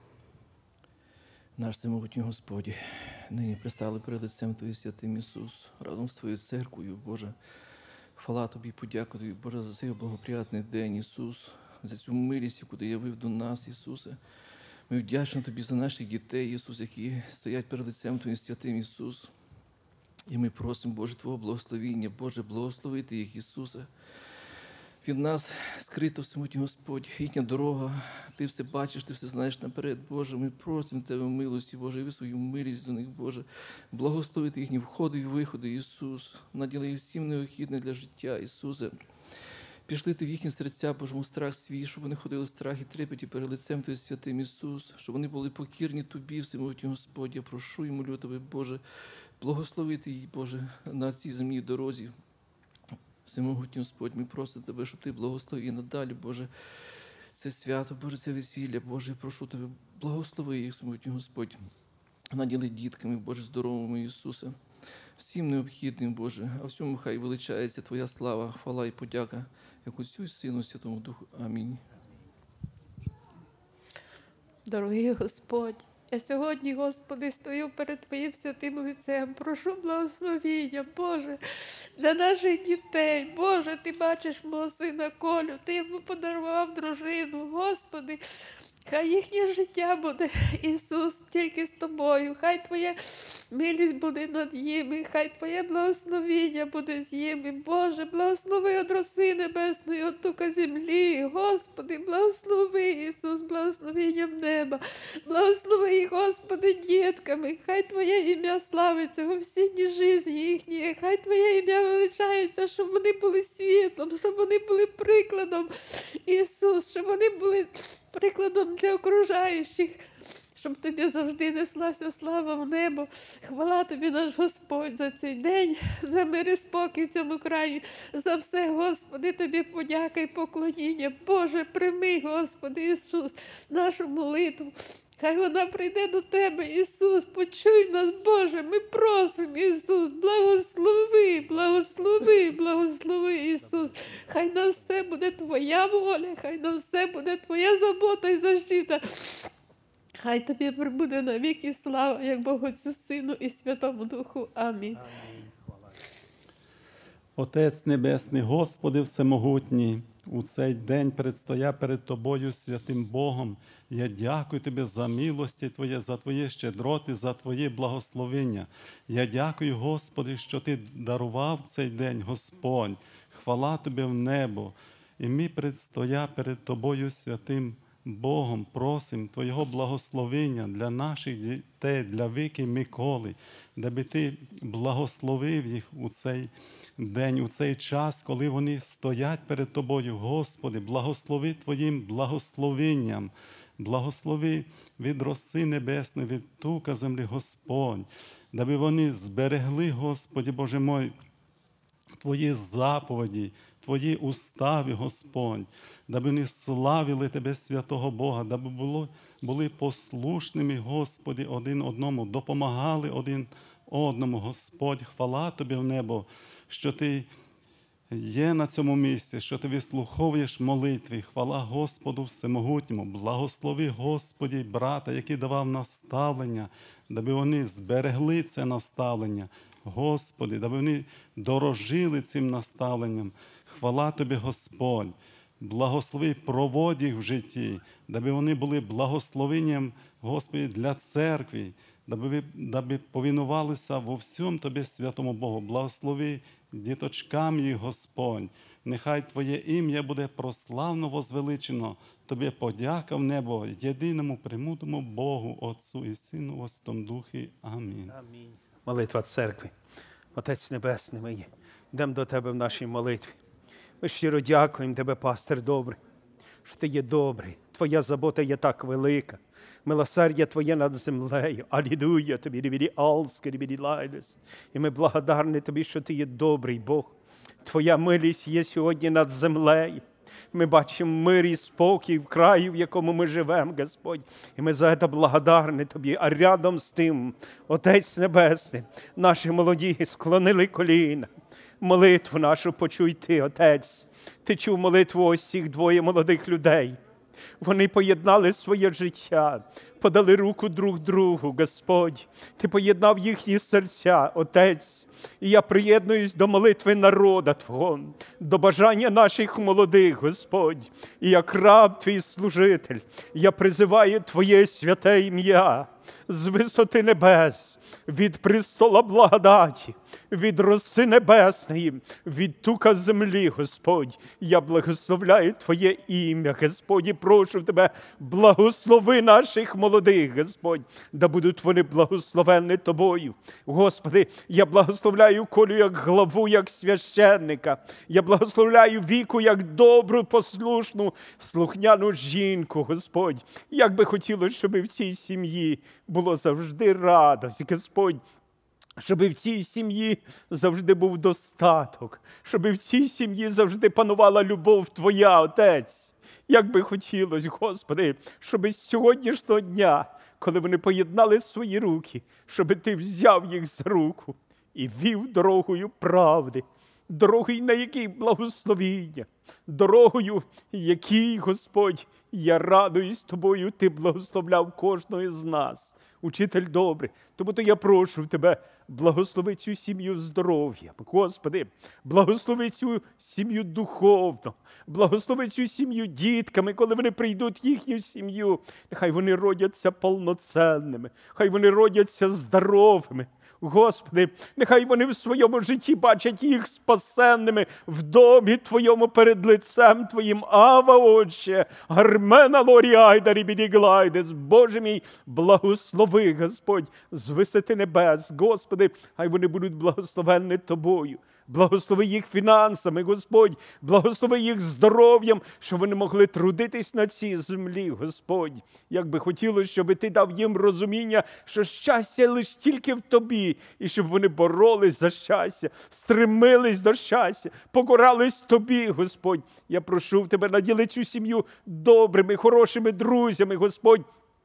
E: Наш всемогутній Господі, нині пристали перед лицем Твоїм святим Ісус, разом з Твоєю церквою, Боже. Хвала Тобі, подяка Тобі, Боже, за цей благоприятний день, Ісус, за цю милість, яку Ти явив до нас, Ісусе. Ми вдячні Тобі за наших дітей, Ісус, які стоять перед лицем Твоїм святим, Ісус. І ми просимо, Боже, Твого благословіння, Боже, благословити їх, Ісусе. Від нас скрито, всемогутній Господь, їхня дорога, Ти все бачиш, Ти все знаєш наперед, Боже. Ми просимо Тебе милості, Боже, і свою милість до них, Боже. Благословити їхні входи і виходи, Ісус. Наділи їх всім необхідне для життя, Ісусе. Пішли Ти в їхні серця, Божому, страх свій, щоб вони ходили в страх і трепеті перед лицем Твоїм святим, Ісус, щоб вони були покірні Тобі, всемогутній Господь. Я прошу і молю Тебе, Боже, благословити їх, Боже, на цій земній дорозі. Всемогутній Господь, ми просимо Тебе, щоб Ти благословив і надалі, Боже, це свято, Боже, це весілля, Боже, я прошу Тебе, благослови їх, Всемогутній Господь, наділи дітками, Боже, здоровими, Ісусе, всім необхідним, Боже, а всьому хай величається Твоя слава, хвала і подяка, як Отцю і Сину, Святому Духу. Амінь.
F: Дорогий Господь, я сьогодні, Господи, стою перед Твоїм святим лицем, прошу благословіння, Боже, для наших дітей. Боже, Ти бачиш мого сина Колю, Ти йому подарував дружину, Господи, хай їхнє життя буде, Ісус, тільки з Тобою, хай Твоя милість буде над ними, хай Твоє благословіння буде з ними, Боже, благослови от роси небесної, от тука землі, Господи, благослови, Ісус, благословенням неба, благослови їх, Господи, дітками, хай Твоє ім'я славиться во всі дні житті їхні, хай Твоє ім'я величається, щоб вони були світлом, щоб вони були прикладом, Ісус, щоб вони були прикладом для окружаючих, щоб Тобі завжди неслася слава в небо. Хвала Тобі, наш Господь, за цей день, за мир і спокій в цьому краї, за все, Господи, Тобі подяка і поклоніння. Боже, прийми, Господи Ісус, нашу молитву. Хай вона прийде до Тебе, Ісус, почуй нас, Боже, ми просимо, Ісус, благослови, благослови, благослови, Ісус. Хай на все буде Твоя воля, хай на все буде Твоя забота і защита. Хай Тобі прибуде навіки слава, як Богу, Отцю, Сину і Святому Духу. Амінь.
G: Отець Небесний, Господи Всемогутній, у цей день предстоя перед Тобою, святим Богом. Я дякую Тобі за милості Твоє, за Твої щедроти, за Твої благословення. Я дякую, Господи, що Ти дарував цей день, Господь. Хвала Тобі в небо. І ми предстоя перед Тобою, святим Богом, просимо Твоєго благословення для наших дітей, для Вики Миколи, де Ти благословив їх у цей день, у цей час, коли вони стоять перед Тобою. Господи, благослови Твоїм благословенням. Благослови від роси небесної, від тука землі, Господь, даби вони зберегли, Господи, Боже мой, Твої заповіді, Твої устави, Господь, даби вони славили Тебе, святого Бога, даби було, були послушними, Господи, один одному, допомагали один одному, Господь. Хвала Тобі в небо, що Ти є на цьому місці, що Ти вислуховуєш молитві. Хвала Господу Всемогутньому. Благослови, Господі, брата, який давав наставлення, даби вони зберегли це наставлення. Господи, даби вони дорожили цим наставленням. Хвала Тобі, Господь. Благослови, проводь їх в житті, даби вони були благословенням, Господи, для церкви, даби, даби повинувалися во всьому Тобі, святому Богу. Благослови діточкам їх, Господь. Нехай Твоє ім'я буде прославно возвеличено. Тобі подяка в небо, єдиному премудрому Богу, Отцу і Сину, во Святому Духі. Амінь.
A: Амінь. Молитва церкви. Отець Небесний, ми йдемо до Тебе в нашій молитві. Ми щиро дякуємо Тебе, пастир добрий, що Ти є добрий. Твоя забота є так велика. Милосердя Твоє над землею. Алілуя Тобі, рівілі алски, рівілі лайдес. І ми благодарні Тобі, що Ти є добрий Бог. Твоя милість є сьогодні над землею. Ми бачимо мир і спокій в краї, в якому ми живемо, Господь. І ми за це благодарні Тобі. А рядом з тим, Отець Небесний, наші молоді склонили коліна. Молитву нашу почуй Ти, Отець. Ти чув молитву ось цих двоє молодих людей. Вони поєднали своє життя, подали руку друг другу, Господь. Ти поєднав їхні серця, Отець. І я приєднуюсь до молитви народа Твого, до бажання наших молодих, Господь. І як раб Твій служитель, я призиваю Твоє святе ім'я з висоти небес, від престола благодаті, від роси небесної, від тука землі, Господь. Я благословляю Твоє ім'я, Господь, і прошу Тебе, благослови наших молодих, Господь, да будуть вони благословені Тобою. Господи, я благословляю Колю як главу, як священника. Я благословляю Віку як добру, послушну, слухняну жінку, Господь. Як би хотілося, щоб в цій сім'ї було завжди радость, Господь. Щоб в цій сім'ї завжди був достаток, щоб в цій сім'ї завжди панувала любов Твоя, Отець. Як би хотілося, Господи, щоб з сьогоднішнього дня, коли вони поєднали свої руки, щоб Ти взяв їх за руку і вів дорогою правди, дорогою, на якій благословіння, дорогою, якій, Господь, я радуюсь Тобою, Ти благословляв кожного з нас. Учитель добрий, тому то я прошу в Тебе, благослови цю сім'ю здоров'я, Господи, благослови цю сім'ю духовно, благослови цю сім'ю дітками, коли вони прийдуть в їхню сім'ю, нехай вони родяться повноцінними, хай вони родяться здоровими. Господи, нехай вони в своєму житті бачать їх спасенними в домі Твоєму перед лицем Твоїм. Ава, Отче, гармена лоріайда рібідіглайдес. Боже мій, благослови, Господь, з висоти небес. Господи, хай вони будуть благословенні Тобою. Благослови їх фінансами, Господь, благослови їх здоров'ям, щоб вони могли трудитись на цій землі, Господь. Як би хотілося, щоб Ти дав їм розуміння, що щастя лише тільки в Тобі, і щоб вони боролись за щастя, стремились до щастя, покорались Тобі, Господь. Я прошу в Тебе, наділи цю сім'ю добрими, хорошими друзями, Господь,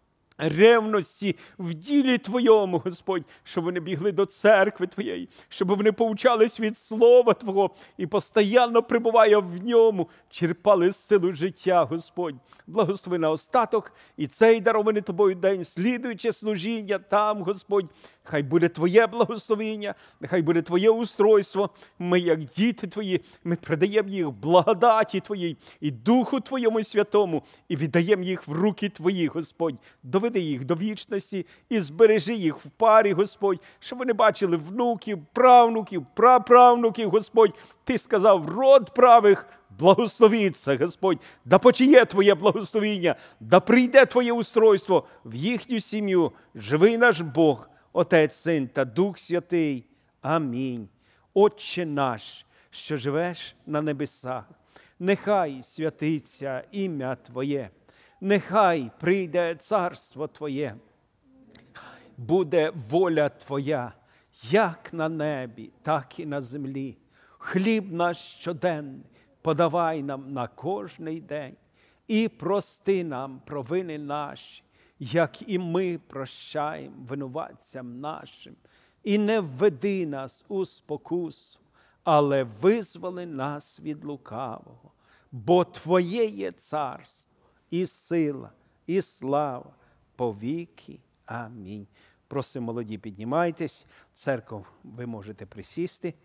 A: ревності в ділі Твоєму, Господь, щоб вони бігли до церкви Твоєї, щоб вони повчались від Слова Твого і постійно, прибуває в ньому, черпали силу життя, Господь. Благослови на остаток і цей дарований Тобою день, слідуюче служіння там, Господь. Хай буде Твоє благословення, нехай буде Твоє устройство. Ми, як діти Твої, ми передаємо їх благодаті Твоїй і Духу Твоєму Святому, і віддаємо їх в руки Твої, Господь. Доведи їх до вічності і збережи їх в парі, Господь, щоб вони бачили внуків, правнуків, праправнуків, Господь. Ти сказав, род правих благословиться, Господь, да почиє Твоє благословіння, да прийде Твоє устройство в їхню сім'ю. Живий наш Бог, Отець, Син та Дух Святий. Амінь. Отче наш, що живеш на небесах, нехай святиться ім'я Твоє, Нехай прийде царство Твоє, буде воля Твоя, як на небі, так і на землі. Хліб наш щоденний подавай нам на кожний день і прости нам провини наші, як і ми прощаємо винуватцям нашим. І не введи нас у спокусу, але визволи нас від лукавого. Бо Твоє є царство, і сила, і слава повіки. Амінь. Просимо, молоді, піднімайтесь. В церкву ви можете присісти.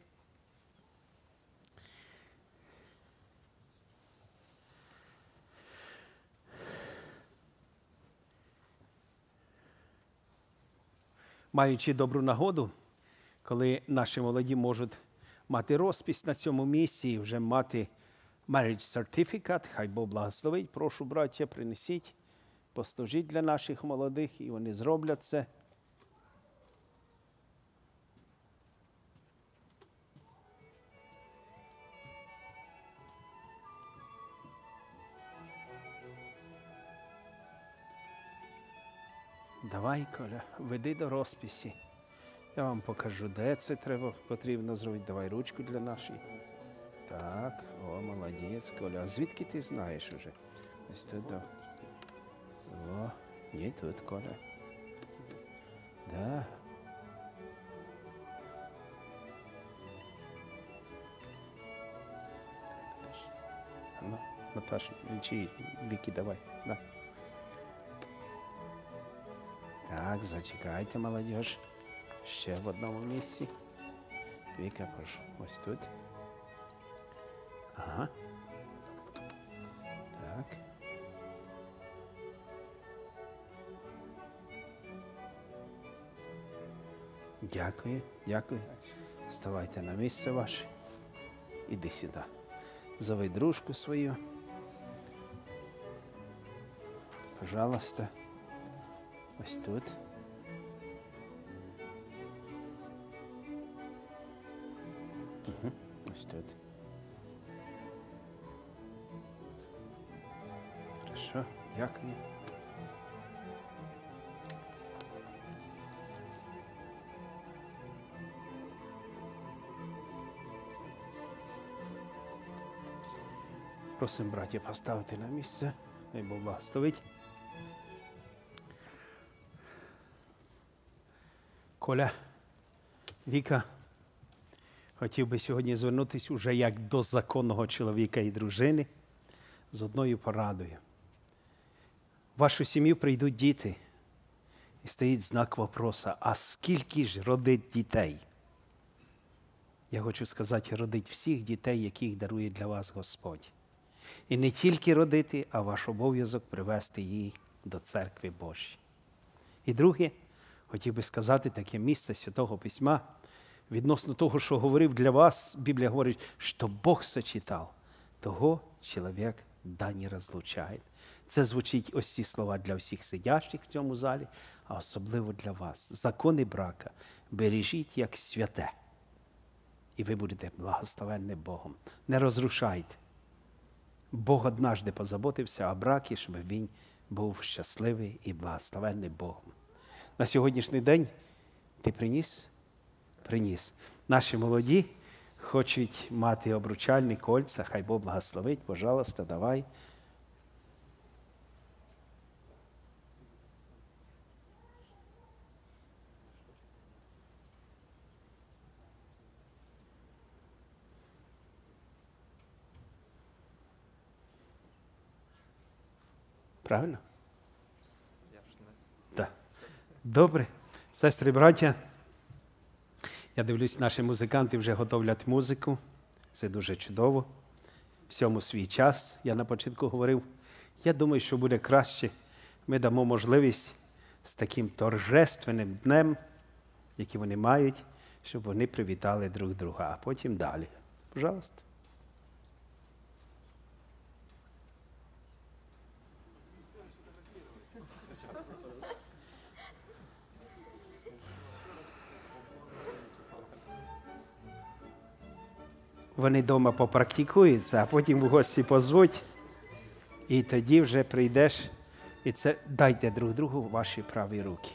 A: Маючи добру нагоду, коли наші молоді можуть мати розпис на цьому місці і вже мати marriage certificate, хай Бог благословить. Прошу, браття, принесіть, послужіть для наших молодих, і вони зроблять це. Давай, Коля, веди до розписі. Я вам покажу, де це треба, потрібно зробити. Давай ручку для нашої. Так, о, молодець, Коля. А звідки ти знаєш уже? Ось тут, да. О, ні, тут, Коля. Да. Ну, Наташа, чи Вікі, давай, да. Так, зачекайте, молодіж. Ще в одному місці. Віка, прошу. Ось тут. Ага. Так. Дякую, дякую. Ставайте на місце ваше. Іди сюди. Зови дружку свою. Пожалуйста. Ось тут. Угу. Ось тут. Хорошо, дякую. Просимо, браття, поставити на місце. Хай Бог благословить. Коля, Віка, хотів би сьогодні звернутися уже як до законного чоловіка і дружини з одною порадою. В вашу сім'ю прийдуть діти, і стоїть знак вопроса, а скільки ж родить дітей? Я хочу сказати, родить всіх дітей, яких дарує для вас Господь. І не тільки родити, а ваш обов'язок привести їх до церкви Божої. І друге, хотів би сказати таке місце Святого Письма відносно того, що говорив для вас. Біблія говорить, що Бог сочетав, того чоловік да не розлучає. Це звучить ось ці слова для всіх сидящих в цьому залі, а особливо для вас. Закони брака бережіть як святе, і ви будете благословенні Богом. Не розрушайте. Бог однажды позаботився о бракі, щоб він був щасливий і благословенний Богом. На сьогоднішній день ти приніс? Приніс. Наші молоді хочуть мати обручальні кольця, хай Бог благословить, пожалуйста, давай. Правильно? Так. Добре. Сестри, браття, я дивлюсь, наші музиканти вже готовлять музику. Це дуже чудово. Всьому свій час, я на початку говорив. Я думаю, що буде краще. Ми дамо можливість з таким торжественним днем, який вони мають, щоб вони привітали друг друга, а потім далі. Пожалуйста. Вони вдома попрактикуються, а потім в гості позвуть, і тоді вже прийдеш І це дайте друг другу ваші праві руки.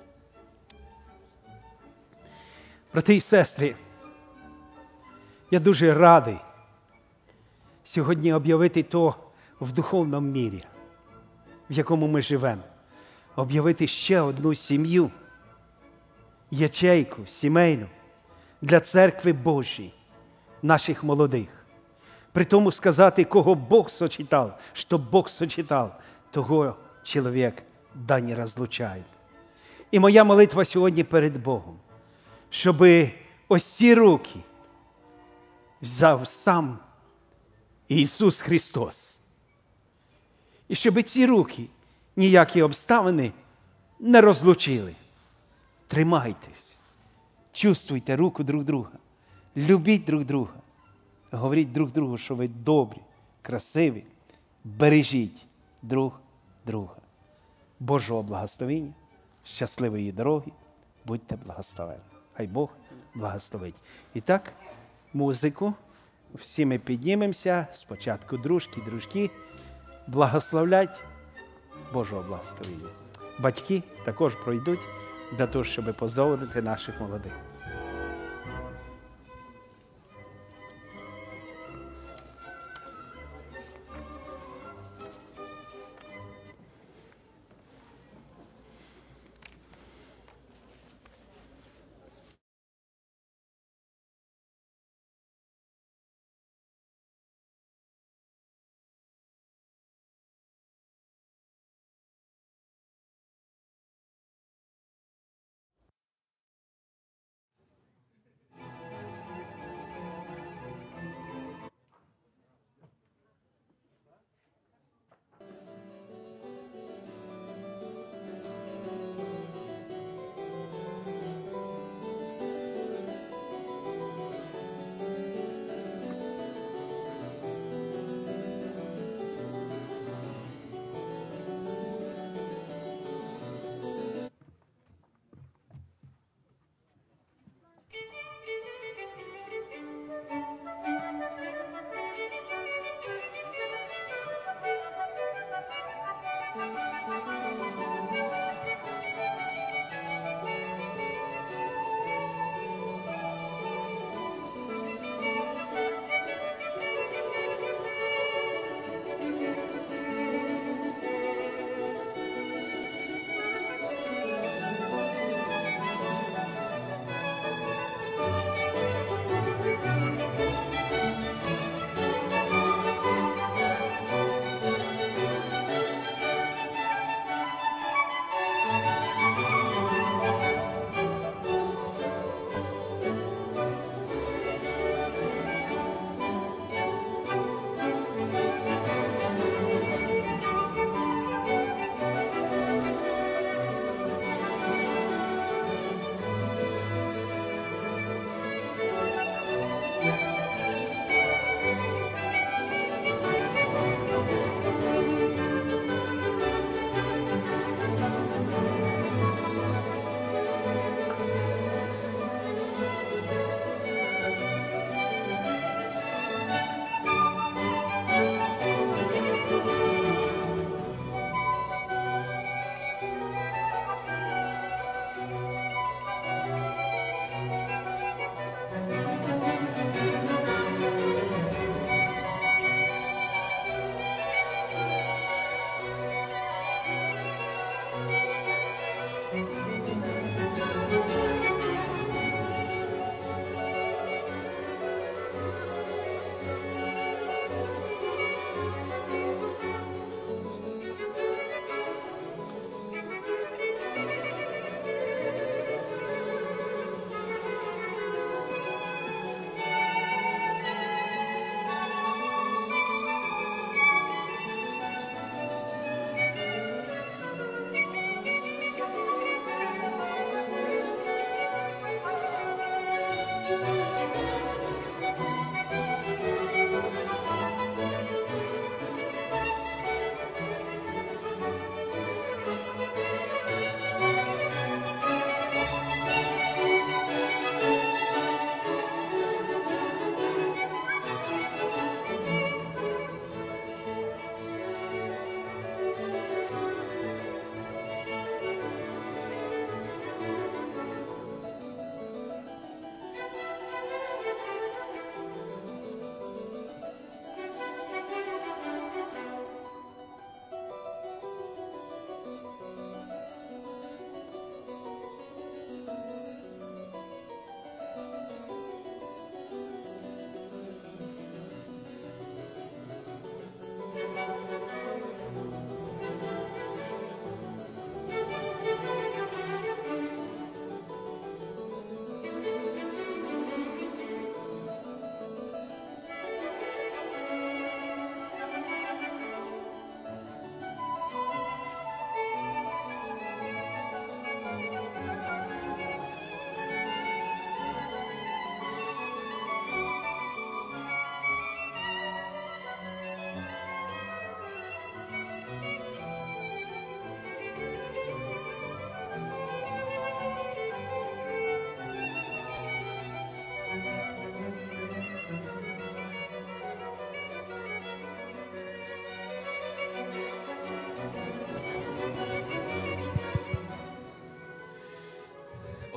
A: Брати і сестри, я дуже радий сьогодні об'явити то в духовному мірі, в якому ми живемо. Об'явити ще одну сім'ю, ячейку сімейну для церкви Божої, наших молодих. При тому сказати, кого Бог сочетав, що Бог сочетав, того чоловік да не розлучає. І моя молитва сьогодні перед Богом, щоб ось ці руки взяв сам Ісус Христос. І щоб ці руки ніякі обставини не розлучили. Тримайтесь, чувствуйте руку друг друга, любіть друг друга, говоріть друг другу, що ви добрі, красиві, бережіть друг друга. Божого благословення, щасливої дороги, будьте благословені. Хай Бог благословить. І так, музику, всі ми піднімемося, спочатку дружки, дружки, благословлять Божого благословення. Батьки також пройдуть для того, щоб поздоровити наших молодих.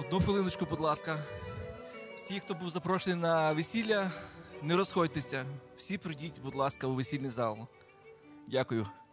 E: Одну хвилиночку, будь ласка. Всі, хто був запрошений на весілля, не розходьтеся. Всі прийдіть, будь ласка, у весільний зал. Дякую.